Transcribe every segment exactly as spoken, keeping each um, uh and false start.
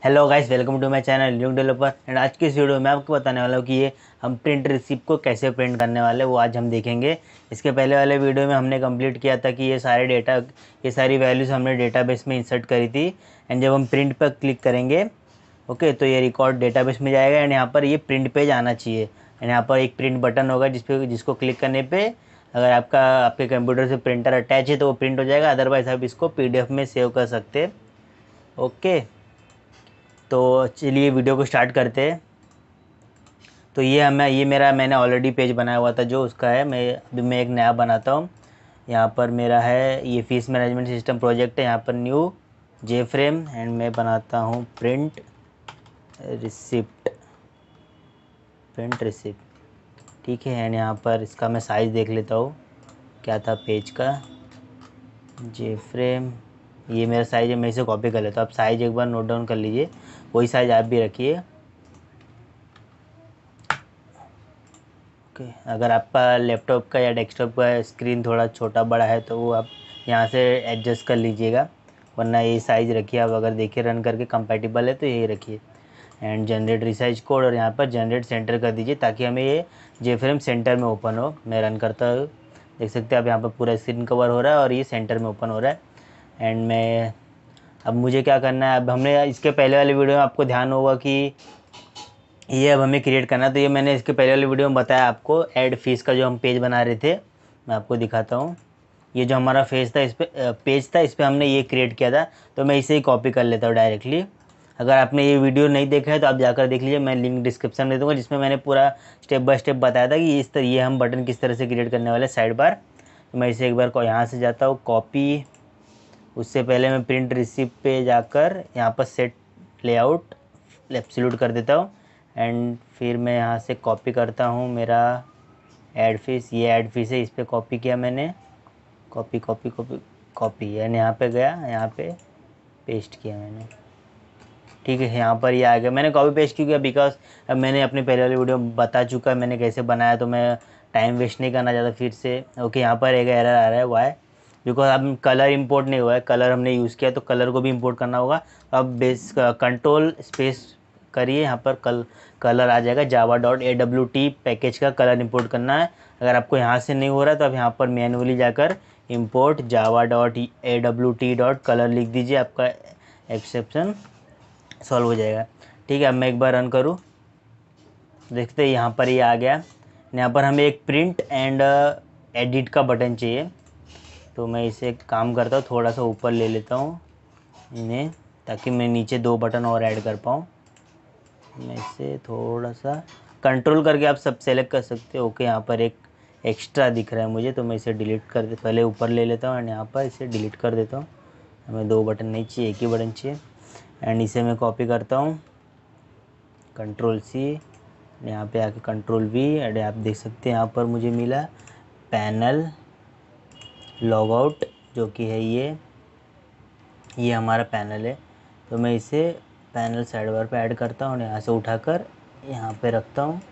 Hello guys, welcome to my channel new developer. And आज की इस वीडियो में आपको बताने वाला हूँ कि ये हम प्रिंट रिसिप्ट को कैसे प्रिंट करने वाले हैं, वो आज हम देखेंगे। इसके पहले वाले वीडियो में हमने कंप्लीट किया था कि ये सारे डेटा ये सारी वैल्यूज़ हमने डेटाबेस में इंसर्ट करी थी। एंड जब हम प्रिंट पर क्लिक करेंगे, ओके, तो ये रिकॉर्ड डेटाबेस में जाएगा। एंड यहाँ पर ये प्रिंट पेज आना चाहिए। एंड यहाँ पर एक प्रिंट बटन होगा जिसपे जिसको क्लिक करने पे अगर आपका आपके कंप्यूटर से प्रिंटर अटैच है तो वो प्रिंट हो जाएगा। अदरवाइज आप इसको पीडीएफ में सेव कर सकते हैं। ओके, तो चलिए वीडियो को स्टार्ट करते हैं। तो ये हमें ये मेरा मैंने ऑलरेडी पेज बनाया हुआ था जो उसका है। मैं अभी मैं एक नया बनाता हूँ। यहाँ पर मेरा है ये फीस मैनेजमेंट सिस्टम प्रोजेक्ट है। यहाँ पर न्यू जे फ्रेम एंड मैं बनाता हूँ प्रिंट रिसिप्ट प्रिंट रिसिप्ट ठीक है। एंड यहाँ पर इसका मैं साइज़ देख लेता हूँ क्या था पेज का। जे फ्रेम ये मेरा साइज़ है, मैं इसे कॉपी कर लेता हूँ। आप साइज़ एक बार नोट डाउन कर लीजिए, वही साइज़ आप भी रखिए। ओके, अगर आपका लैपटॉप का या डेस्कटॉप का स्क्रीन थोड़ा छोटा बड़ा है तो वो आप यहाँ से एडजस्ट कर लीजिएगा, वरना ये साइज़ रखिए। आप अगर देखिए रन करके कंपैटिबल है तो यही रखिए। एंड जनरेट रिसाइज कोड और यहाँ पर जनरेट सेंटर कर दीजिए ताकि हमें ये जे फ्रेम सेंटर में ओपन हो। मैं रन करता हूँ, देख सकते हैं आप यहाँ पर पूरा स्क्रीन कवर हो रहा है और ये सेंटर में ओपन हो रहा है। एंड मैं अब मुझे क्या करना है, अब हमने इसके पहले वाले वीडियो में आपको ध्यान होगा कि ये अब हमें क्रिएट करना है। तो ये मैंने इसके पहले वाले वीडियो में बताया आपको, ऐड फीस का जो हम पेज बना रहे थे। मैं आपको दिखाता हूँ। ये जो हमारा फेस था, इस पर पेज था, इस पर हमने ये क्रिएट किया था। तो मैं इसे ही कॉपी कर लेता हूँ डायरेक्टली। अगर आपने ये वीडियो नहीं देखा है तो आप जाकर देख लीजिए, मैं लिंक डिस्क्रिप्शन में दे दूँगा, जिसमें मैंने पूरा स्टेप बाय स्टेप बताया था कि इस तरह ये हम बटन किस तरह से क्रिएट करने वाले साइड बार। तो मैं इसे एक बार को यहाँ से जाता हूँ कॉपी। उससे पहले मैं प्रिंट रिसिप्ट पे जाकर यहाँ पर सेट लेआउट एब्सोल्यूट कर देता हूँ। एंड फिर मैं यहाँ से कॉपी करता हूँ मेरा ऐड फीस। ये ऐड फीस है, इस पर कॉपी किया मैंने, copy copy copy copy and यहाँ पे गया, यहाँ पे पेस्ट किया मैंने। ठीक है, यहाँ पर ये आ गया। मैंने कॉपी पेस्ट क्यों किया, बिकॉज अब मैंने अपने पहले वाली वीडियो में बता चुका है मैंने कैसे बनाया, तो मैं टाइम वेस्ट नहीं करना चाहता फिर से। ओके, यहाँ पर एक एरर आ रहा है, वाई, बिकॉज अब कलर इंपोर्ट नहीं हुआ है। कलर हमने यूज़ किया तो कलर को भी इंपोर्ट करना होगा। अब बेस कंट्रोल स्पेस करिए, यहाँ पर कल कलर आ जाएगा। Java dot A W T package का कलर इंपोर्ट करना है। अगर आपको यहाँ से नहीं हो रहा है तो आप यहाँ पर मैनुअली जाकर import Java dot A W T dot colour लिख दीजिए, आपका एक्सेप्शन सॉल्व हो जाएगा। ठीक है, अब मैं एक बार रन करूँ, देखते हैं यहाँ पर ये आ गया। यहाँ पर हमें एक प्रिंट एंड एडिट का बटन चाहिए। तो मैं इसे एक काम करता हूँ, थोड़ा सा ऊपर ले लेता हूँ इन्हें, ताकि मैं नीचे दो बटन और ऐड कर पाऊँ। मैं इसे थोड़ा सा कंट्रोल करके आप सब सेलेक्ट कर सकते हो। ओके, यहाँ पर एक एक्स्ट्रा दिख रहा है मुझे, तो मैं इसे डिलीट कर दे पहले ऊपर ले लेता हूँ एंड यहाँ पर इसे डिलीट कर देता हूँ। हमें दो बटन नहीं चाहिए, एक ही बटन चाहिए। एंड इसे मैं कॉपी करता हूँ, कंट्रोल सी, यहाँ पे आके कंट्रोल वी। एंड आप देख सकते हैं यहाँ पर मुझे मिला पैनल लॉगआउट, जो कि है ये ये हमारा पैनल है। तो मैं इसे पैनल साइड बार पे ऐड करता हूँ और यहाँ से उठाकर यहाँ पे रखता हूँ।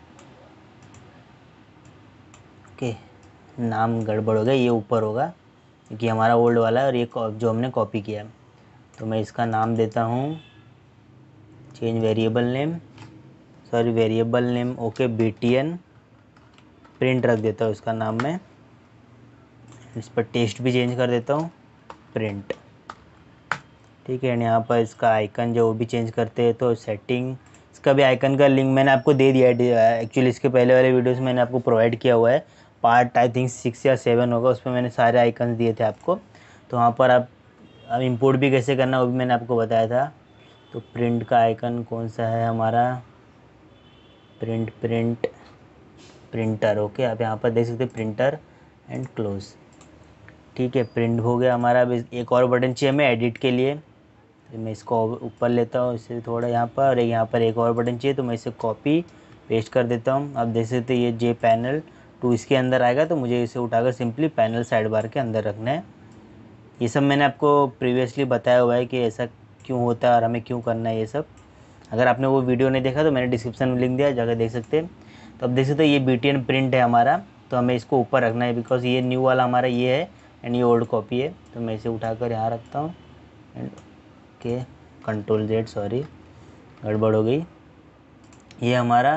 ओके, नाम गड़बड़ हो गया, ये ऊपर होगा क्योंकि हमारा ओल्ड वाला है और ये जो हमने कॉपी किया है। तो मैं इसका नाम देता हूँ change variable name, sorry variable name, okay, B T N print रख देता हूँ इसका नाम मैं। इस पर टेस्ट भी चेंज कर देता हूँ, प्रिंट। ठीक है, एंड यहाँ पर इसका आइकन जो वो भी चेंज करते हैं। तो सेटिंग, इसका भी आइकन का लिंक मैंने आपको दे दिया है। एक्चुअली इसके पहले वाले वीडियोस में मैंने आपको प्रोवाइड किया हुआ है, पार्ट आई थिंक सिक्स या सेवन होगा, उसमें मैंने सारे आइकन दिए थे आपको। तो वहाँ पर आप अब इंपोर्ट भी कैसे करना वो भी मैंने आपको बताया था। तो प्रिंट का आइकन कौन सा है हमारा, प्रिंट प्रिंट प्रिंटर। ओके, आप यहाँ पर देख सकते हैं प्रिंटर एंड क्लोज। ठीक है, प्रिंट हो गया हमारा। अब एक और बटन चाहिए हमें एडिट के लिए। तो मैं इसको ऊपर लेता हूँ, इसे थोड़ा यहाँ पर, और यहाँ पर एक और बटन चाहिए तो मैं इसे कॉपी पेस्ट कर देता हूँ। आप देख सकते हैं ये जे पैनल टू इसके अंदर आएगा, तो मुझे इसे उठाकर सिंपली पैनल साइड बार के अंदर रखना है। ये सब मैंने आपको प्रीवियसली बताया हुआ है कि ऐसा क्यों होता है और हमें क्यों करना है ये सब। अगर आपने वो वीडियो नहीं देखा तो मैंने डिस्क्रिप्शन में लिंक दिया, जाकर देख सकते हैं। तो अब देख सकते हैं ये बी टी एन प्रिंट है हमारा, तो हमें इसको ऊपर रखना है बिकॉज ये न्यू वाला हमारा ये है एंड ये ओल्ड कॉपी है। तो मैं इसे उठाकर यहाँ रखता हूँ and okay, control Z, sorry गड़बड़ हो गई। ये हमारा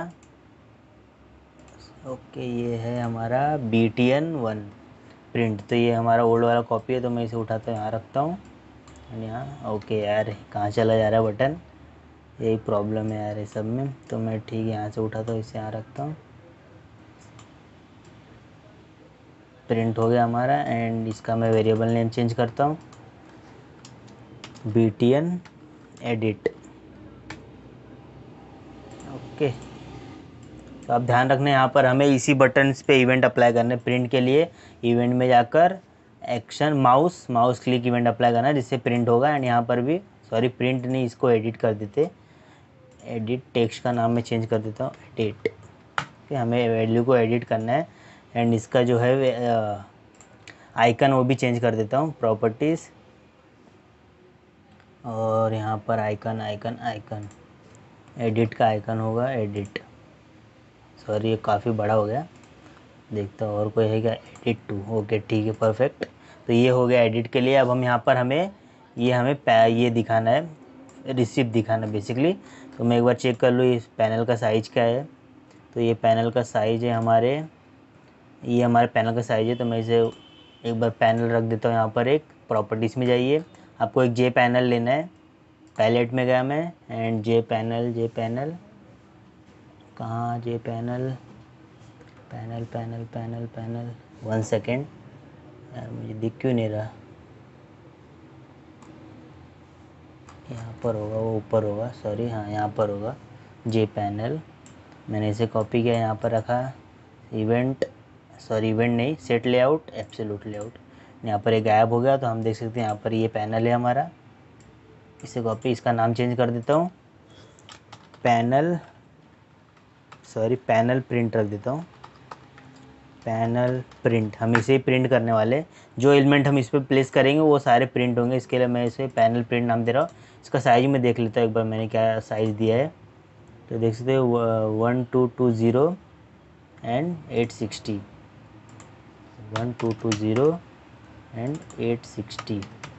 ओके, ये है हमारा B T N one print. तो ये हमारा ओल्ड वाला कॉपी है, तो मैं इसे उठाता हूँ, यहाँ रखता हूँ एंड यहाँ। ओके यार, कहाँ चला जा रहा है बटन, यही प्रॉब्लम है यार ये सब में। तो मैं ठीक यहाँ से उठाता हूँ, इसे यहाँ रखता हूँ। प्रिंट हो गया हमारा एंड इसका मैं वेरिएबल नेम चेंज करता हूँ, B T N edit. Okay, तो आप ध्यान रखना यहाँ पर हमें इसी बटन्स पे इवेंट अप्लाई करने। प्रिंट के लिए इवेंट में जाकर action mouse mouse click event apply करना है, जिससे प्रिंट होगा। एंड यहाँ पर भी सॉरी प्रिंट नहीं, इसको एडिट कर देते, एडिट टेक्स्ट का नाम मैं चेंज कर देता हूँ, एडिट। ओके, हमें वैल्यू को एडिट करना है एंड इसका जो है आइकन वो भी चेंज कर देता हूँ, प्रॉपर्टीज़, और यहाँ पर आइकन आइकन आइकन एडिट का आइकन होगा एडिट। सॉरी ये काफ़ी बड़ा हो गया, देखता हूँ और कोई है क्या, एडिट टू। ओके ठीक है, परफेक्ट। तो ये हो गया एडिट के लिए। अब हम यहाँ पर हमें ये हमें ये दिखाना है, रिसिप्ट दिखाना है बेसिकली। तो मैं एक बार चेक कर लूँ इस पैनल का साइज़ क्या है। तो ये पैनल का साइज़ है हमारे, ये हमारे पैनल का साइज़ है। तो मैं इसे एक बार पैनल रख देता हूँ यहाँ पर। एक प्रॉपर्टीज़ में जाइए, आपको एक जे पैनल लेना है। पैलेट में गया मैं and J panel, J panel कहाँ, J panel, panel panel panel panel one second यार, मुझे दिख क्यों नहीं रहा। यहाँ पर होगा, वो ऊपर होगा, सॉरी हाँ यहाँ पर होगा जे पैनल। मैंने इसे कॉपी किया, यहाँ पर रखा, इवेंट सॉरी इवेंट नहीं, सेट लेआउट, एब्सोल्यूट लेआउट। यहाँ पर एक गायब हो गया, तो हम देख सकते हैं यहाँ पर ये पैनल है हमारा। इसे कॉपी, इसका नाम चेंज कर देता हूँ, पैनल सॉरी पैनल प्रिंट रख देता हूँ, पैनल प्रिंट। हम इसे प्रिंट करने वाले, जो एलिमेंट हम इस पर प्लेस करेंगे वो सारे प्रिंट होंगे। इसके लिए मैं इसे पैनल प्रिंट नाम दे रहा हूँ। इसका साइज में देख लेता हूँ एक बार मैंने क्या साइज़ दिया है। तो देख सकते हो one two two zero and eight sixty, one two two zero and eight sixty,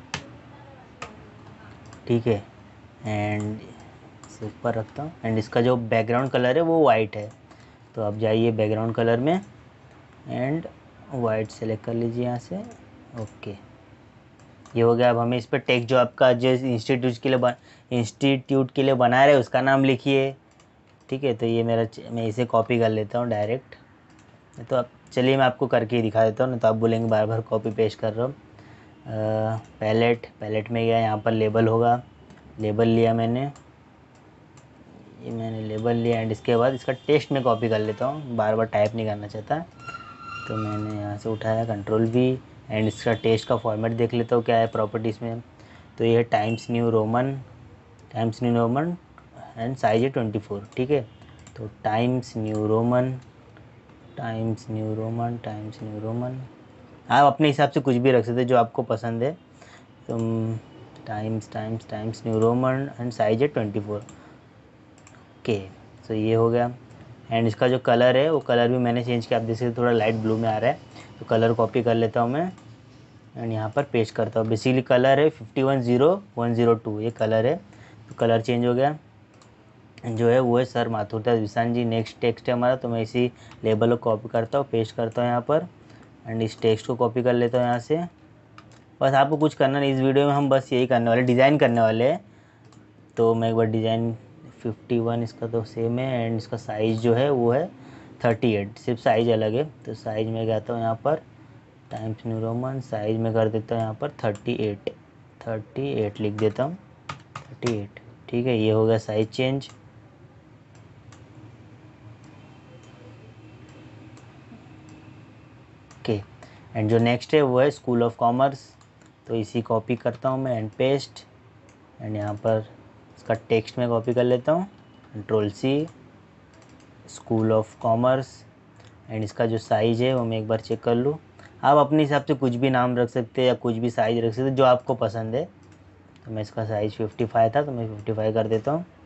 ठीक है। एंड इसे ऊपर रखता हूँ एंड इसका जो बैकग्राउंड कलर है वो वाइट है। तो आप जाइए बैकग्राउंड कलर में एंड वाइट सेलेक्ट कर लीजिए यहाँ से। ओके, ये हो गया। अब हमें इस पर टेक्स्ट जो आपका जो इंस्टीट्यूट के लिए बन इंस्टीट्यूट के लिए बना रहे हैं उसका नाम लिखिए, ठीक है। तो ये मेरा, मैं इसे कॉपी कर लेता हूँ डायरेक्ट। तो अब चलिए मैं आपको करके ही दिखा देता हूँ, नहीं तो आप बोलेंगे बार बार कॉपी पेस्ट कर रहा हूँ। पैलेट पैलेट में गया, यहाँ पर लेबल होगा, लेबल लिया मैंने, ये मैंने लेबल लिया एंड इसके बाद इसका टेक्स्ट में कॉपी कर लेता हूँ, बार बार टाइप नहीं करना चाहता। तो मैंने यहाँ से उठाया कंट्रोल वी एंड इसका टेक्स्ट का फॉर्मेट देख लेता हूँ क्या है प्रॉपर्टीज़ में। तो ये है Times New Roman, Times New Roman and size है ट्वेंटी फोर, ठीक है। तो Times New Roman, Times New Roman, Times New Roman, आप अपने हिसाब से कुछ भी रख सकते जो आपको पसंद है। तो Times Times Times New Roman and size है ट्वेंटी फोर। ओके, तो ये हो गया। एंड इसका जो कलर है वो कलर भी मैंने चेंज किया, आप देख सकते थोड़ा लाइट ब्लू में आ रहा है। तो कलर कॉपी कर लेता हूँ मैं एंड यहाँ पर पेस्ट करता हूँ। बेसिकली कलर है fifty one zero one zero two, ये कलर है। तो कलर चेंज हो गया, जो है वो है sir Mathurdas Vishan ji. Next text है हमारा, तो मैं इसी लेबल को कॉपी करता हूँ, पेस्ट करता हूँ यहाँ पर एंड इस टेक्स्ट को कॉपी कर लेता हूँ यहाँ से। बस आपको कुछ करना नहीं, इस वीडियो में हम बस यही करने वाले, डिज़ाइन करने वाले हैं। तो मैं एक बार डिज़ाइन फिफ्टी वन इसका तो सेम है एंड इसका साइज़ जो है वो है थर्टी एट, सिर्फ साइज़ अलग है। तो साइज़ में जाता हूँ यहाँ पर, टाइम्स न्यू रोमन, साइज़ में कर देता हूँ यहाँ पर थर्टी एट, थर्टी एट लिख देता हूँ, थर्टी एट, ठीक है। ये हो गया साइज़ चेंज। ओके, एंड जो नेक्स्ट है वो है स्कूल ऑफ कॉमर्स। तो इसी कॉपी करता हूँ मैं एंड पेस्ट एंड यहाँ पर इसका टेक्स्ट में कॉपी कर लेता हूँ, control C, school of commerce. And इसका जो साइज़ है वो मैं एक बार चेक कर लूँ। आप अपने हिसाब से कुछ भी नाम रख सकते हैं या कुछ भी साइज़ रख सकते हैं जो आपको पसंद है। तो मैं इसका साइज़ फिफ्टी फाइव था, तो मैं फिफ्टी फाइव कर देता हूँ।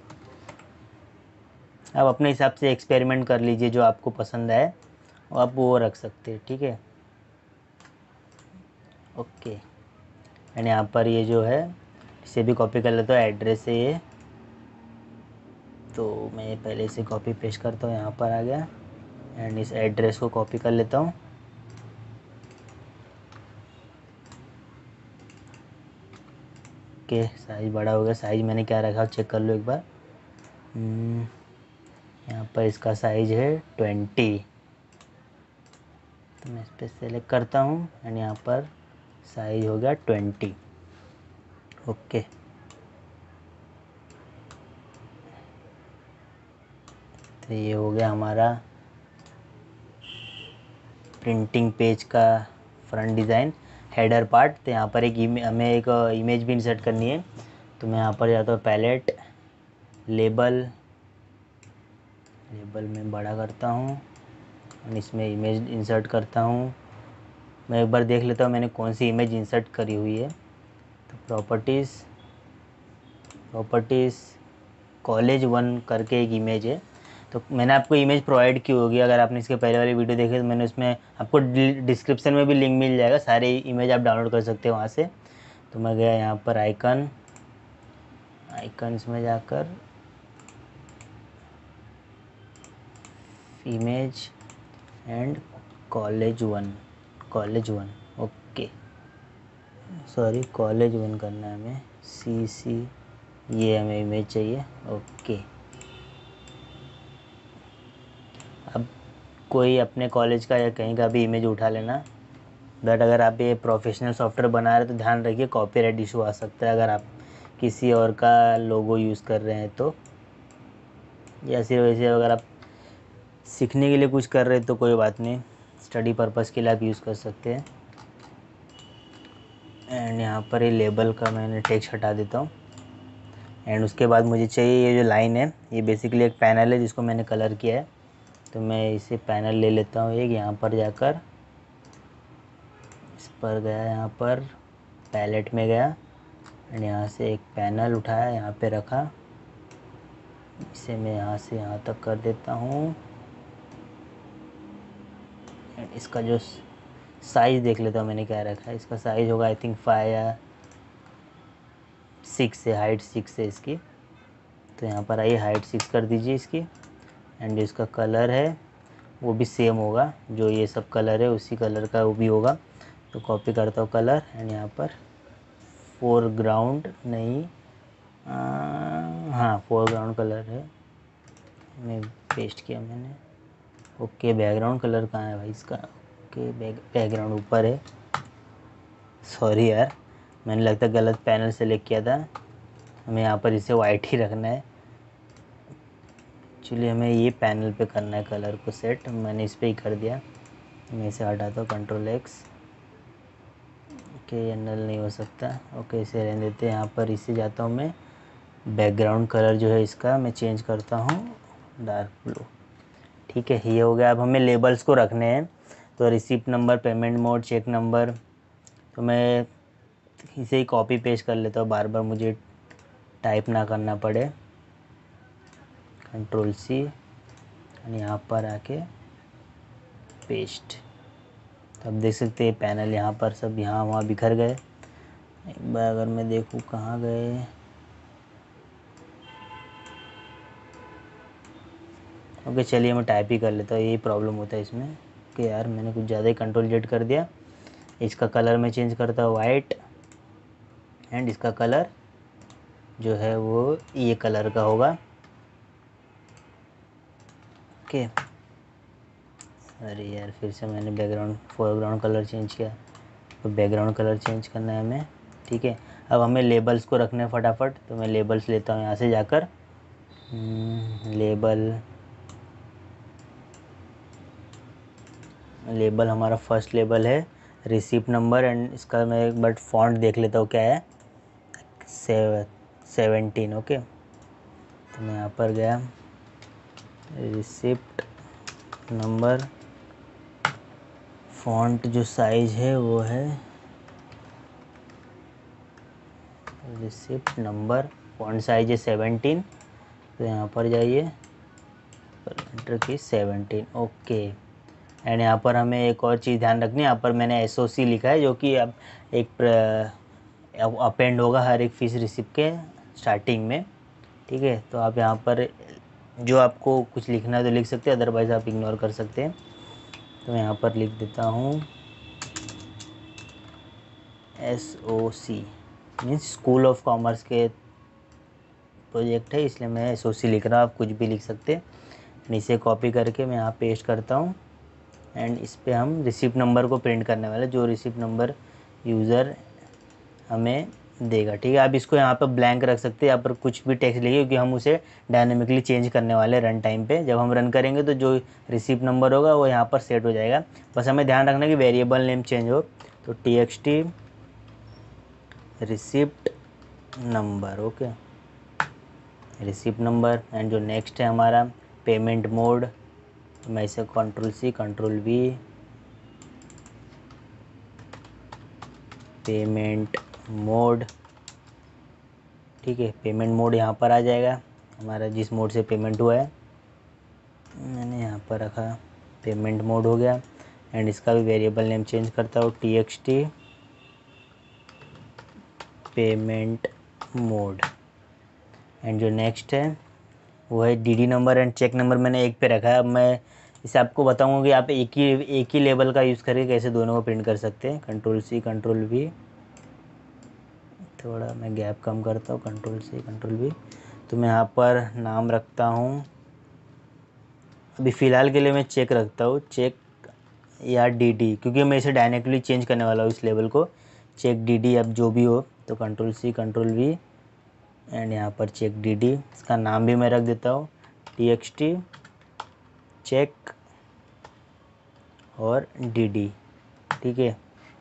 आप अपने हिसाब से एक्सपेरिमेंट कर लीजिए, जो आपको पसंद आए और आप वो रख सकते हैं, ठीक है। ओके, एंड यहाँ पर ये जो है इसे भी कॉपी कर लेता हूँ, एड्रेस है ये, तो मैं पहले इसे कॉपी पेस्ट करता हूँ, यहाँ पर आ गया। एंड इस एड्रेस को कॉपी कर लेता हूँ। ओके, साइज़ बड़ा हो गया। साइज़ मैंने क्या रखा चेक कर लो एक बार। यहाँ पर इसका साइज़ है ट्वेंटी, तो मैं इस पर सेलेक्ट करता हूँ एंड यहाँ पर साइज़ हो गया ट्वेंटी। ओके, तो ये हो गया हमारा प्रिंटिंग पेज का फ्रंट डिज़ाइन, हेडर पार्ट। तो यहाँ पर एक हमें एक इमेज भी इंसर्ट करनी है, तो मैं यहाँ पर जाता हूँ पैलेट, लेबल, लेबल में बड़ा करता हूँ और इसमें इमेज इंसर्ट करता हूँ। मैं एक बार देख लेता हूँ मैंने कौन सी इमेज इंसर्ट करी हुई है। तो प्रॉपर्टीज़, प्रॉपर्टीज़ कॉलेज वन करके एक इमेज है, तो मैंने आपको इमेज प्रोवाइड की होगी। अगर आपने इसके पहले वाली वीडियो देखी तो मैंने उसमें आपको डिस्क्रिप्शन में भी लिंक मिल जाएगा, सारे इमेज आप डाउनलोड कर सकते हो वहाँ से। तो मैं गया यहाँ पर आइकन, आइकन्स में जाकर image and college one, college one okay, sorry college one करना है हमें, सी सी ये हमें इमेज चाहिए। ओके, अब कोई अपने कॉलेज का या कहीं का भी इमेज उठा लेना, बट अगर आप ये प्रोफेशनल सॉफ्टवेयर बना रहे तो ध्यान रखिए कॉपीराइट इशू आ सकता है अगर आप किसी और का लोगो यूज़ कर रहे हैं तो, या सिर्फ वैसे अगर आप सीखने के लिए कुछ कर रहे हैं तो कोई बात नहीं, स्टडी पर्पज़ के लिए आप यूज़ कर सकते हैं। एंड यहाँ पर ये लेबल का मैंने टेक्स्ट हटा देता हूँ। एंड उसके बाद मुझे चाहिए ये जो लाइन है, ये बेसिकली एक पैनल है जिसको मैंने कलर किया है, तो मैं इसे पैनल ले लेता हूँ एक, यहाँ पर जाकर इस पर गया, यहाँ पर पैलेट में गया एंड यहाँ से एक पैनल उठाया, यहाँ पे रखा, इसे मैं यहाँ से यहाँ तक कर देता हूँ। इसका जो साइज़ देख लेता हूँ मैंने क्या रखा है, इसका साइज़ होगा आई थिंक फाइव या सिक्स है, हाइट सिक्स है इसकी। तो यहाँ पर आइए हाइट सिक्स कर दीजिए इसकी। एंड जो इसका कलर है वो भी सेम होगा, जो ये सब कलर है उसी कलर का वो भी होगा। तो कॉपी करता हूँ कलर एंड यहाँ पर फोरग्राउंड नहीं आ, हाँ फोरग्राउंड कलर है, मैं पेस्ट किया मैंने। ओके, बैकग्राउंड कलर कहाँ है भाई इसका? ओके, बैक बैकग्राउंड ऊपर है, सॉरी यार मैंने लगता है गलत पैनल सेलेक्ट किया था, हमें यहाँ पर इसे वाइट ही रखना है। एक्चुअली हमें ये पैनल पे करना है कलर को सेट, मैंने इस पर ही कर दिया। मैं इसे हटाता हूँ कंट्रोल एक्स। ओके, ये नल नहीं हो सकता, ओके इसे रहने देते हैं। यहाँ पर इसे जाता हूँ मैं, बैकग्राउंड कलर जो है इसका मैं चेंज करता हूँ डार्क ब्लू। ठीक है, ये हो गया। अब हमें लेबल्स को रखने हैं, तो receipt number, payment mode, cheque number, तो मैं इसे ही कॉपी पेस्ट कर लेता हूँ, बार बार मुझे टाइप ना करना पड़े। कंट्रोल सी और यहाँ पर आके पेस्ट। तो अब देख सकते हैं पैनल यहाँ पर सब यहाँ वहाँ बिखर गए। एक बार अगर मैं देखूँ कहाँ गए, ओके चलिए मैं टाइप ही कर लेता हूँ, यही प्रॉब्लम होता है इसमें कि यार मैंने कुछ ज़्यादा ही कंट्रोल जेड कर दिया। इसका कलर मैं चेंज करता हूँ वाइट, एंड इसका कलर जो है वो ये कलर का होगा। ओके, अरे यार फिर से मैंने बैकग्राउंड फोरग्राउंड कलर चेंज किया, तो बैकग्राउंड कलर चेंज करना है हमें। ठीक है, अब हमें लेबल्स को रखना है फटाफट, तो मैं लेबल्स लेता हूँ यहाँ से जाकर, लेबल, लेबल हमारा फर्स्ट लेबल है रिसिप्ट नंबर, एंड इसका मैं एक बार फॉन्ट देख लेता हूँ क्या है, सेव सेवेंटीन। ओके, तो मैं यहाँ पर गया, रिसिप्ट नंबर, फॉन्ट जो साइज है वो है रिसिप्ट नंबर, फॉन्ट साइज है सेवेंटीन, तो यहाँ पर जाइए, एंटर की सेवेंटीन। ओके, एंड यहाँ पर हमें एक और चीज़ ध्यान रखनी है, यहाँ पर मैंने एस ओ सी लिखा है, जो कि अब एक अपेंड होगा हर एक फीस रिसिप्ट के स्टार्टिंग में। ठीक है, तो आप यहाँ पर जो आपको कुछ लिखना है तो लिख सकते हैं, अदरवाइज़ आप इग्नोर कर सकते हैं। तो यहाँ पर लिख देता हूँ S O C, means school of commerce के प्रोजेक्ट है, इसलिए मैं एस ओ सी लिख रहा हूँ। आप कुछ भी लिख सकते हैं। इसे कॉपी करके मैं यहाँ पेस्ट करता हूँ एंड इस पर हम रिसिप्ट नंबर को प्रिंट करने वाले, जो रिसिप्ट नंबर यूज़र हमें देगा। ठीक है, आप इसको यहाँ पर ब्लैंक रख सकते हैं, यहाँ पर कुछ भी टेक्स्ट लिखिए, क्योंकि हम उसे डायनेमिकली चेंज करने वाले रन टाइम पे। जब हम रन करेंगे तो जो रिसिप्ट नंबर होगा वो यहाँ पर सेट हो जाएगा। बस हमें ध्यान रखना कि वेरिएबल नेम चेंज हो। तो T X T receipt number, okay, receipt number. And जो नेक्स्ट है हमारा पेमेंट मोड, तो मैं इसे control C control V, payment mode. ठीक है, पेमेंट मोड यहाँ पर आ जाएगा हमारा, जिस मोड से पेमेंट हुआ है मैंने यहाँ पर रखा, पेमेंट मोड हो गया। एंड इसका भी वेरिएबल नेम चेंज करता हूँ, T X T payment mode. And जो नेक्स्ट है वो है D D number and cheque number, मैंने एक पे रखा है। अब मैं इसे आपको बताऊंगा कि आप एक ही एक ही लेवल का यूज़ करके कैसे दोनों को प्रिंट कर सकते हैं। कंट्रोल सी कंट्रोल वी, थोड़ा मैं गैप कम करता हूँ, कंट्रोल सी कंट्रोल वी। तो मैं यहाँ पर नाम रखता हूँ, अभी फ़िलहाल के लिए मैं चेक रखता हूँ, चेक या डी डी, क्योंकि मैं इसे डायनेमिकली चेंज करने वाला हूँ इस लेवल को। चेक डी डी, अब जो भी हो, तो control C control V and यहाँ पर चेक डी डी। इसका नाम भी मैं रख देता हूँ टी एक्स टी चेक और डी डी। ठीक है,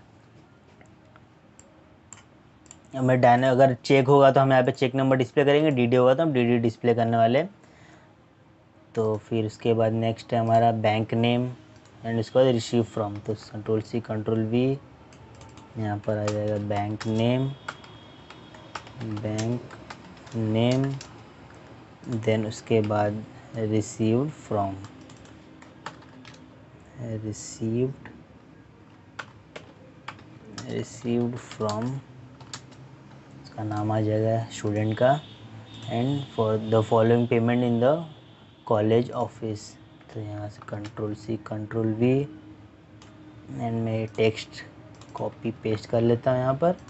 मैं डायने अगर चेक होगा तो हम यहाँ पे चेक नंबर डिस्प्ले करेंगे, डी डी होगा तो हम डी डी डिस्प्ले करने वाले। तो फिर उसके बाद नेक्स्ट है हमारा बैंक नेम एंड उसके बाद रिसीव फ्रॉम, तो कंट्रोल सी कंट्रोल वी, यहाँ पर आ जाएगा bank name, bank name, then उसके बाद received from, received received from, इसका नाम आ जाएगा स्टूडेंट का। And for the following payment in the college office, तो यहाँ से control C control V and मैं टेक्स्ट कॉपी पेस्ट कर लेता हूँ यहाँ पर।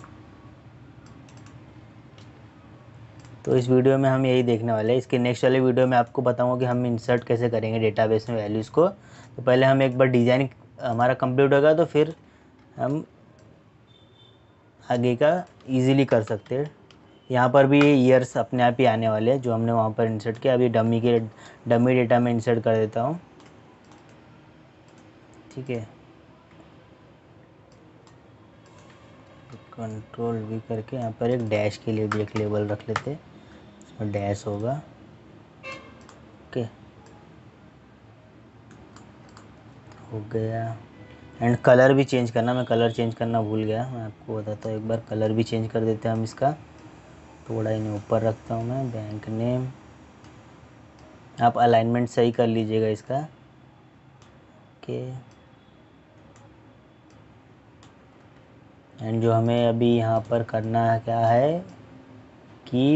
तो इस वीडियो में हम यही देखने वाले हैं। इसके नेक्स्ट वाले वीडियो में आपको बताऊंगा कि हम इंसर्ट कैसे करेंगे डेटाबेस में वैल्यूज़ को। तो पहले हम एक बार डिज़ाइन हमारा कंप्लीट होगा तो फिर हम आगे का इजीली कर सकते हैं। यहाँ पर भी ईयर्स अपने आप ही आने वाले हैं जो हमने वहाँ पर इंसर्ट किया। अभी डमी के डमी डेटा में इंसर्ट कर देता हूँ। ठीक है, कंट्रोल वी करके यहाँ पर एक डैश के लिए भी एक लेबल रख लेते हैं, इसमें डैश होगा। ओके, हो गया। एंड कलर भी चेंज करना, मैं कलर चेंज करना भूल गया, मैं आपको बताता हूँ एक बार। कलर भी चेंज कर देते हैं हम इसका, थोड़ा इन्हें ऊपर रखता हूँ मैं। बैंक नेम, आप अलाइनमेंट सही कर लीजिएगा इसका। ओके, एंड जो हमें अभी यहाँ पर करना है क्या है कि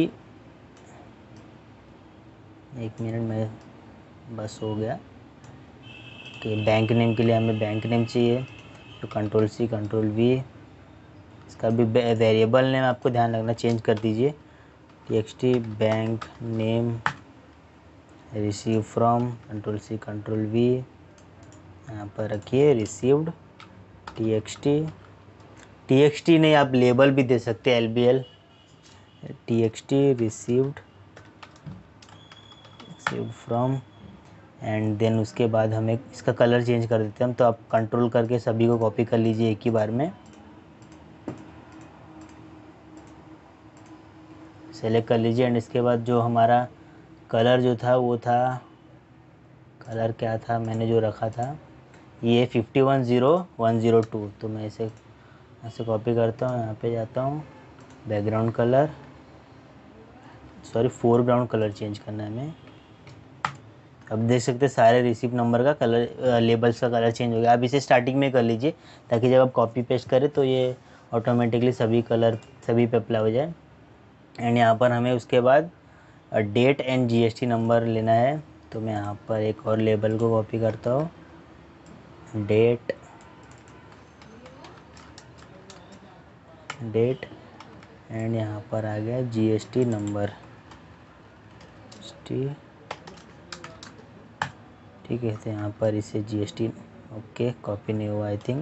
एक मिनट में, बस हो गया कि बैंक नेम के लिए हमें बैंक नेम चाहिए, तो कंट्रोल सी कंट्रोल वी, इसका भी वेरिएबल नेम आपको ध्यान रखना चेंज कर दीजिए, T X T bank name receive from, control C control V, यहाँ पर रखिए received T X T. T X T नहीं, आप लेबल भी दे सकते हैं, L B L, T X T received received from. And then उसके बाद हमें इसका कलर चेंज कर देते हैं हम। तो आप कंट्रोल करके सभी को कॉपी कर लीजिए एक ही बार में, सेलेक्ट कर लीजिए। एंड इसके बाद जो हमारा कलर जो था वो था, कलर क्या था मैंने जो रखा था, ये fifty one zero one zero two. तो मैं इसे ऐसे कॉपी करता हूँ, यहाँ पे जाता हूँ, background colour, sorry foreground colour change करना है हमें। अब देख सकते हैं सारे रिसिप्ट नंबर का कलर, लेबल्स का कलर चेंज हो गया। आप इसे स्टार्टिंग में कर लीजिए ताकि जब आप कॉपी पेस्ट करें तो ये ऑटोमेटिकली सभी कलर सभी पे अप्लाई हो जाए। एंड यहाँ पर हमें उसके बाद डेट एंड जीएसटी नंबर लेना है। तो मैं यहाँ पर एक और लेबल को कॉपी करता हूँ, डेट डेट एंड यहाँ पर आ गया जीएसटी नंबर, टी ठीक है। तो यहाँ पर इसे जीएसटी, ओके कॉपी नहीं हुआ आई थिंक,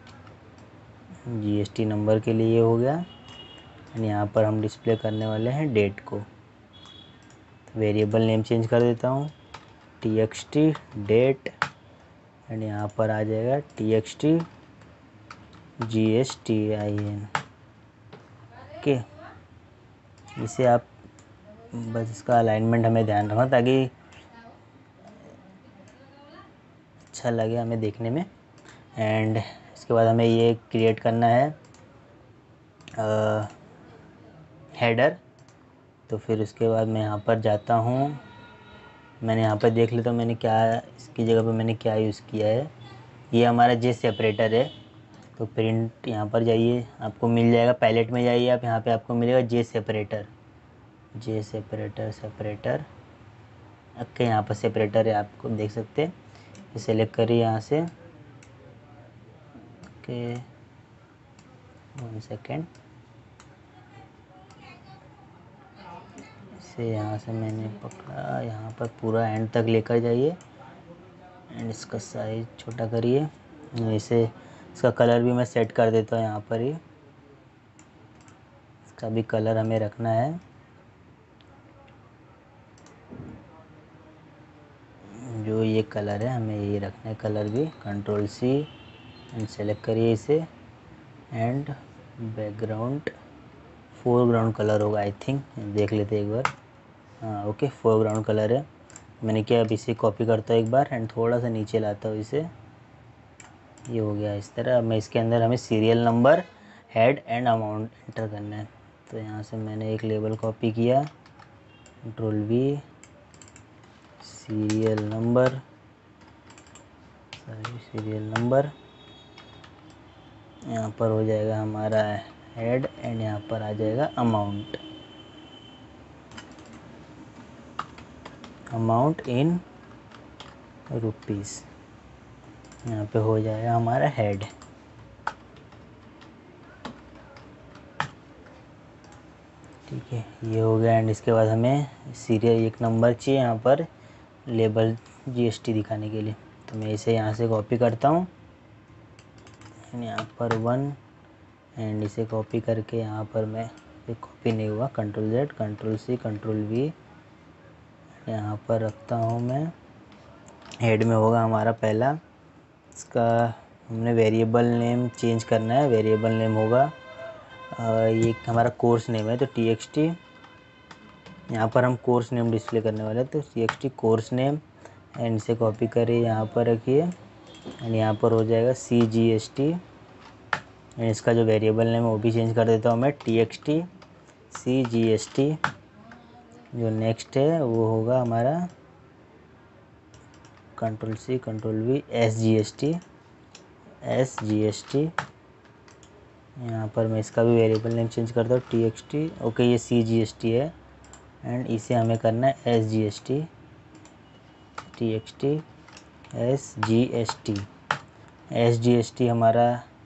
जीएसटी नंबर के लिए ये हो गया। एंड यहाँ पर हम डिस्प्ले करने वाले हैं डेट को। वेरिएबल नेम चेंज कर देता हूँ, T X T date and यहाँ पर आ जाएगा T X T G S T I N. Okay, इसे आप बस इसका अलाइनमेंट हमें ध्यान रखना ताकि अच्छा लगे हमें देखने में। एंड इसके बाद हमें ये क्रिएट करना है हेडर। तो फिर उसके बाद मैं यहाँ पर जाता हूँ, मैंने यहाँ पर देख लेता हूँ मैंने क्या इसकी जगह पर मैंने क्या यूज़ किया है। ये हमारा जे सेपरेटर है। तो प्रिंट यहाँ पर जाइए, आपको मिल जाएगा, पैलेट में जाइए आप, यहाँ पे आपको मिलेगा J separator, J separator separator okay यहाँ पर सेपरेटर है, आपको देख सकते हैं। सेलेक्ट करिए यहाँ से, ओके वन सेकेंड, इसे यहाँ से मैंने पकड़ा, यहाँ पर पूरा एंड तक लेकर जाइए एंड इसका साइज छोटा करिए। इसे इसका कलर भी मैं सेट कर देता हूँ यहाँ पर ही, इसका भी कलर हमें रखना है। जो ये कलर है हमें ये रखना है कलर भी, कंट्रोल सी एंड सेलेक्ट करिए इसे एंड बैकग्राउंड फोरग्राउंड कलर होगा आई थिंक, देख लेते एक बार। हाँ ओके फोरग्राउंड कलर है। मैंने क्या अब इसे कॉपी करता हूँ एक बार एंड थोड़ा सा नीचे लाता हूँ इसे, ये हो गया इस तरह। अब मैं इसके अंदर हमें serial number head and amount enter करना है। तो यहाँ से मैंने एक लेबल कॉपी किया, control V, serial number sorry serial number यहाँ पर हो जाएगा हमारा हेड एंड यहाँ पर आ जाएगा अमाउंट, अमाउंट इन रुपीस, यहाँ पे हो जाएगा हमारा हेड। ठीक है ये हो गया। एंड इसके बाद हमें सीरियल एक नंबर चाहिए यहाँ पर लेबल जीएसटी दिखाने के लिए। तो मैं इसे यहाँ से कॉपी करता हूँ एंड यहाँ पर वन एंड इसे कॉपी करके यहाँ पर मैं, ये कॉपी नहीं हुआ, control Z control C control V यहाँ पर रखता हूँ मैं। हेड में होगा हमारा पहला, इसका हमने वेरिएबल नेम चेंज करना है। वेरिएबल नेम होगा आ, ये हमारा कोर्स नेम है तो टी एक्स टी, यहाँ पर हम कोर्स नेम डिस्प्ले करने वाले हैं तो T X T course name and इसे कॉपी करिए यहाँ पर रखिए एंड यहाँ पर हो जाएगा C G S T and इसका जो वेरिएबल नेम है वो भी चेंज कर देता हूँ मैं, T X T C G S T. जो नेक्स्ट है वो होगा हमारा control C control V S G S T S G S T. यहाँ पर मैं इसका भी वेरिएबल नेम चेंज करता हूँ, टी एक्स टी ओके ये सी जी एस टी है एंड इसे हमें करना है S G S T, T X T S G S T. S G S T हमारा,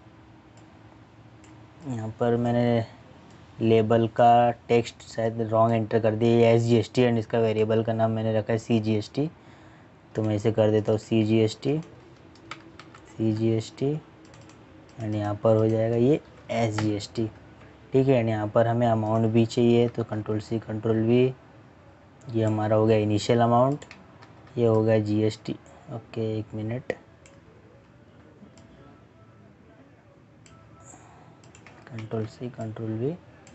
यहाँ पर मैंने लेबल का टेक्स्ट शायद रॉन्ग एंटर कर दिया, S G S T and इसका वेरिएबल का नाम मैंने रखा है सी जी एस टी। तो मैं इसे कर देता हूँ C G S T C G S T and यहाँ पर हो जाएगा ये एस जी एस टी। ठीक है एंड यहाँ पर हमें अमाउंट भी चाहिए तो कंट्रोल सी कंट्रोल वी, ये हमारा हो गया इनिशियल अमाउंट, ये हो गया जी एस टी। ओके एक minute, control C control V,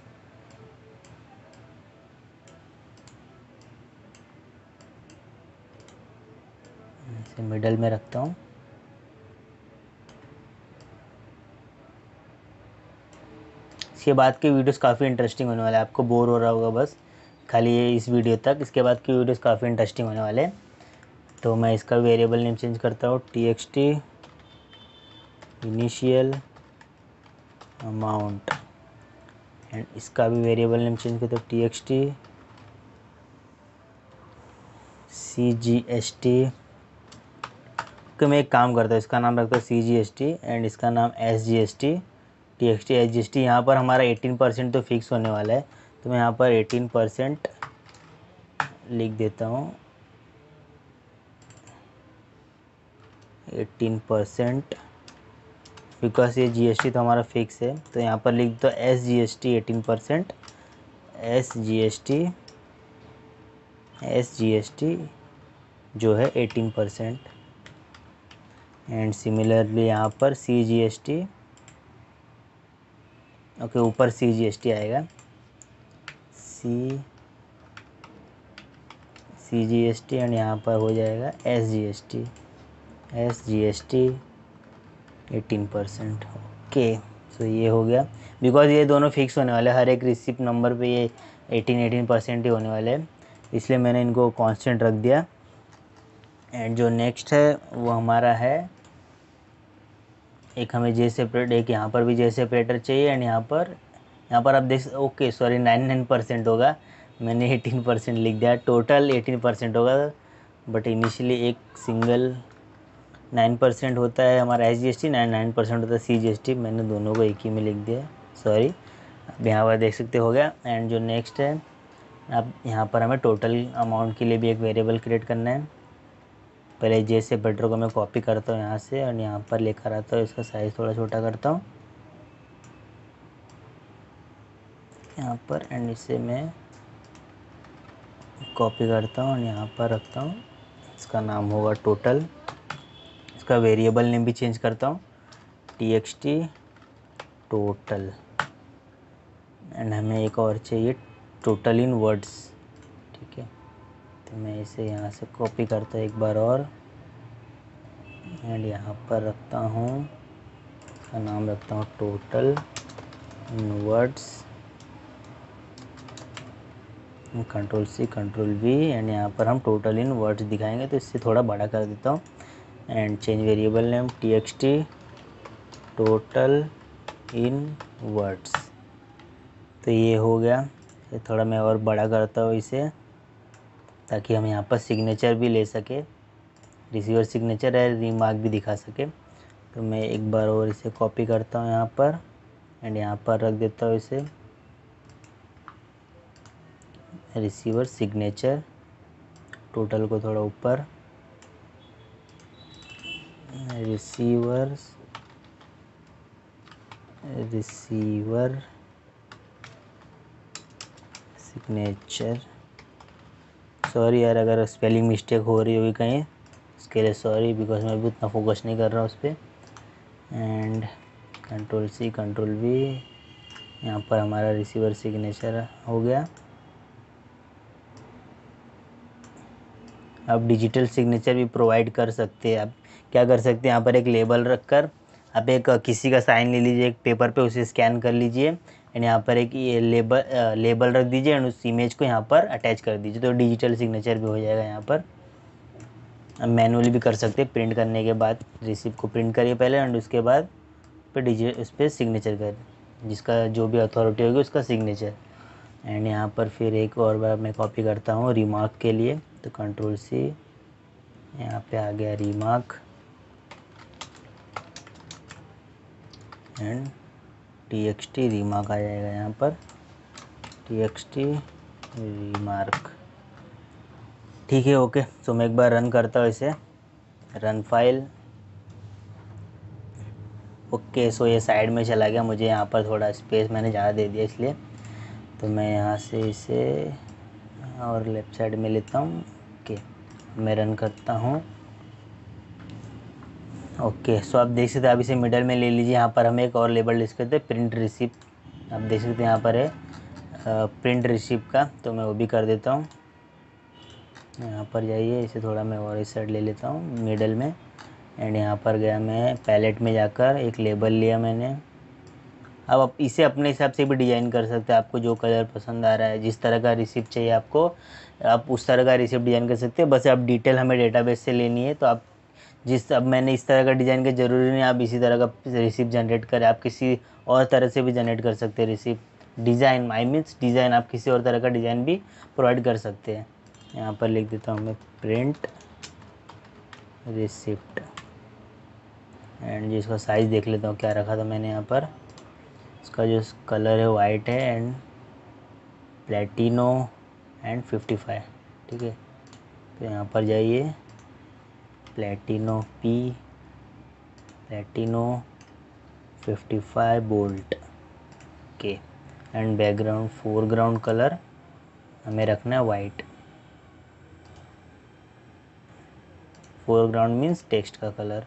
इसे मिडल में रखता हूँ। इसके बाद के वीडियोस काफ़ी इंटरेस्टिंग होने वाले हैं, आपको बोर हो रहा होगा बस खाली ये इस वीडियो तक, इसके बाद के वीडियोस काफ़ी इंटरेस्टिंग होने वाले हैं। तो मैं इसका वेरिएबल नेम चेंज करता हूँ, T X T initial amount, and इसका भी वेरिएबल नेम चेंज करते T X T C G S T. Okay, मैं एक काम करता हूँ, इसका नाम रखता हूँ C G S T and इसका नाम S G S T T X T S G S T. यहाँ पर हमारा एटीन परसेंट तो फिक्स होने वाला है, तो मैं यहाँ पर एटीन परसेंट लिख देता हूँ, एटीन परसेंट, बिकॉज ये जीएसटी तो हमारा फिक्स है। तो यहाँ पर लिख दो S G S T eighteen percent, S G S T S G S T जो है एटीन परसेंट, एंड सिमिलरली यहाँ पर C G S T, okay ऊपर सी जी एस टी आएगा, C C G S T and यहाँ पर हो जाएगा S G S T S G S T eighteen percent. Okay, so ये हो गया, बिकॉज ये दोनों फिक्स होने वाले हैं, हर एक रिसिप्ट नंबर पे ये एटीन एटीन परसेंट ही होने वाले हैं, इसलिए मैंने इनको कांस्टेंट रख दिया। एंड जो नेक्स्ट है वो हमारा है, एक हमें जे सेपरेट, एक यहाँ पर भी जे सेपरेटर चाहिए, एंड यहाँ पर यहाँ पर आप देख, okay sorry nine nine percent होगा, मैंने एटीन परसेंट लिख दिया, टोटल एटीन परसेंट होगा, बट इनिशियली एक सिंगल नाइन परसेंट होता है हमारा S G S T, nine nine percent होता है सी जी एस टी, मैंने दोनों को एक ही में लिख दिया, सॉरी। अब यहाँ पर देख सकते हो गया। एंड जो नेक्स्ट है, अब यहाँ पर हमें टोटल अमाउंट के लिए भी एक वेरिएबल क्रिएट करना है। पहले जे से बेटर को मैं कॉपी करता हूँ यहाँ से, और यहाँ पर लेकर आता हूँ, इसका साइज़ थोड़ा छोटा करता हूँ यहाँ पर, एंड इसे मैं कॉपी करता हूँ और यहाँ पर रखता हूँ, इसका नाम होगा टोटल। इसका वेरिएबल नेम भी चेंज करता हूँ, T X T total, and हमें एक और चाहिए टोटल इन वर्ड्स, ठीक है। तो मैं इसे यहाँ से कॉपी करता हूँ एक बार और, एंड यहाँ पर रखता हूँ, इसका नाम रखता हूँ total in words, control C control V, and यहाँ पर हम टोटल इन वर्ड्स दिखाएंगे, तो इससे थोड़ा बड़ा कर देता हूँ, and change variable name T X T total in words. तो ये हो गया, ये थोड़ा मैं और बड़ा करता हूँ इसे, ताकि हम यहाँ पर सिग्नेचर भी ले सके, रिसीवर सिग्नेचर है, रीमार्क भी दिखा सके। तो मैं एक बार और इसे कॉपी करता हूँ यहाँ पर, एंड यहाँ पर रख देता हूँ इसे रिसीवर सिग्नेचर, टोटल को थोड़ा ऊपर, रिसीवर रिसीवर सिग्नेचर, सॉरी यार अगर स्पेलिंग मिस्टेक हो रही होगी कहीं, इसके लिए सॉरी, बिकॉज मैं भी उतना फोकस नहीं कर रहा उस पर। And control C control V, यहाँ पर हमारा रिसीवर सिग्नेचर हो गया। आप डिजिटल सिग्नेचर भी प्रोवाइड कर सकते हैं। आप क्या कर सकते हैं, यहाँ पर एक लेबल रखकर आप एक किसी का साइन ले लीजिए एक पेपर पे, उसे स्कैन कर लीजिए, एंड यहाँ पर एक ये लेबल लेबल रख दीजिए, एंड उस इमेज को यहाँ पर अटैच कर दीजिए, तो डिजिटल सिग्नेचर भी हो जाएगा यहाँ पर। आप मैनुअली भी कर सकते हैं, प्रिंट करने के बाद रिसिप्ट को प्रिंट करिए पहले, एंड उसके बाद फिर डिजिटल उस पर सिग्नेचर कर, जिसका जो भी अथॉरिटी होगी उसका सिग्नेचर। एंड यहाँ पर फिर एक और बार मैं कॉपी करता हूँ रिमार्क के लिए, तो कंट्रोल सी, यहाँ पे आ गया remark, and T X T remark आ जाएगा यहाँ पर, टी एक्स टी रिमार्क, ठीक है। ओके, तो मैं एक बार रन करता हूँ इसे, रन फाइल। ओके, सो ये साइड में चला गया, मुझे यहाँ पर थोड़ा स्पेस मैंने ज़्यादा दे दिया इसलिए, तो मैं यहाँ से इसे और लेफ़्ट साइड में लेता हूँ। ओके, मैं रन करता हूँ। ओके, सो आप देख सकते हैं, आप इसे मिडल में ले लीजिए। यहाँ पर हम एक और लेबल डिस्क करते हैं, प्रिंट रिसिप्ट, आप देख सकते हैं यहाँ पर है प्रिंट रिसिप्ट का, तो मैं वो भी कर देता हूँ। यहाँ पर जाइए, इसे थोड़ा मैं और इस साइड ले लेता हूँ मिडल में, एंड यहाँ पर गया मैं पैलेट में जाकर एक लेबल लिया मैंने। अब आप इसे अपने हिसाब से भी डिज़ाइन कर सकते हैं, आपको जो कलर पसंद आ रहा है, जिस तरह का रिसिप्ट चाहिए आपको, आप उस तरह का रिसिप्ट डिज़ाइन कर सकते हैं। बस आप डिटेल हमें डेटाबेस से लेनी है, तो आप जिस अब मैंने इस तरह का डिज़ाइन का ज़रूरी नहीं आप इसी तरह का रिसिप्ट जनरेट करें, आप किसी और तरह से भी जनरेट कर सकते हैं receipt. Design I means design आप किसी और तरह का डिज़ाइन भी प्रोवाइड कर सकते हैं। यहाँ पर लिख देता हूँ मैं प्रिंट रिसिप्ट, एंड जिसका साइज़ देख लेता हूँ क्या रखा था मैंने यहाँ पर। इसका जो कलर है वाइट है and Palatino and fifty five, ठीक है। तो यहाँ पर जाइए Palatino P, Palatino fifty five bold के, एंड बैकग्राउंड फोरग्राउंड कलर हमें रखना है वाइट। फोरग्राउंड मीन्स टेक्स्ट का कलर।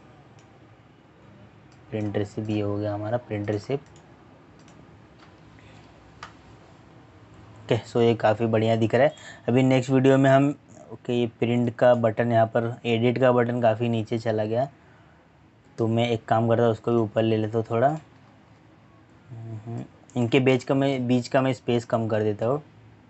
प्रिंट रिसिप्ट ये हो गया हमारा प्रिंट रिसिप्ट। ओके, सो ये काफ़ी बढ़िया दिख रहा है। अभी नेक्स्ट वीडियो में हम ओके ये प्रिंट का बटन, यहाँ पर एडिट का बटन काफ़ी नीचे चला गया, तो मैं एक काम करता हूँ उसको भी ऊपर ले लेता हूँ थोड़ा। इनके बीच का मैं बीच का मैं स्पेस कम कर देता हूँ।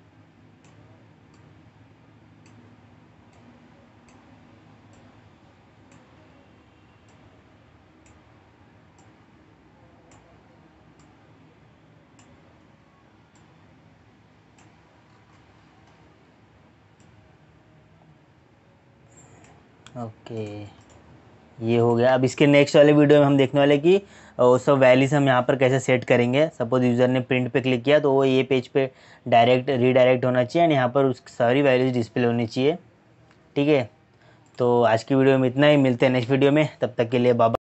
ओके ये हो गया। अब इसके नेक्स्ट वाले वीडियो में हम देखने वाले कि वो सब वैल्यूज़ हम यहाँ पर कैसे सेट करेंगे। सपोज यूज़र ने प्रिंट पे क्लिक किया तो वो ये पेज पे डायरेक्ट रीडायरेक्ट होना चाहिए, एंड यहाँ पर उस सारी वैल्यूज़ डिस्प्ले होनी चाहिए, ठीक है। तो आज की वीडियो में इतना ही, मिलते हैं नेक्स्ट वीडियो में, तब तक के लिए बाय।